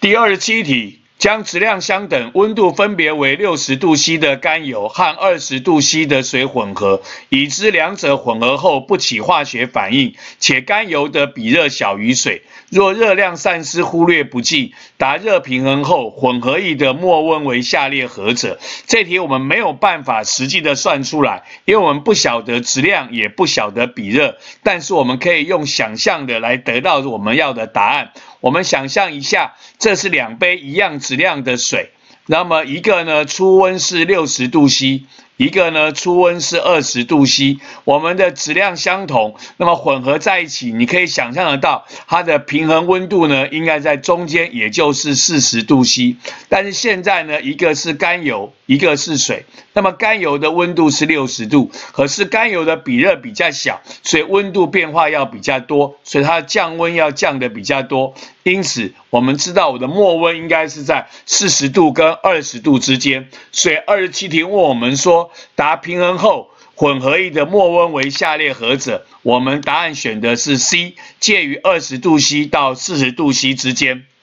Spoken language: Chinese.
第27题，将质量相等、温度分别为60度C的甘油和20度C的水混合，已知两者混合后不起化学反应，且甘油的比热小于水。若热量散失忽略不计，达热平衡后，混合液的末温为下列何者？这题我们没有办法实际的算出来，因为我们不晓得质量，也不晓得比热，但是我们可以用想象的来得到我们要的答案。我们想象一下，这是2杯一样质量的水，那么一个呢初温是60度C， 一个呢初温是20度C， 我们的质量相同，那么混合在一起，你可以想象得到它的平衡温度呢应该在中间，也就是40度C。但是现在呢，一个是甘油，一个是水，那么甘油的温度是60度，可是甘油的比热比较小，所以温度变化要比较多，所以它的降温要降的比较多。因此，我们知道我的末温应该是在40度跟20度之间，所以27题问我们说，达平衡后，混合液的末温为下列何者？我们答案选的是 C， 介于20度C到40度C之间。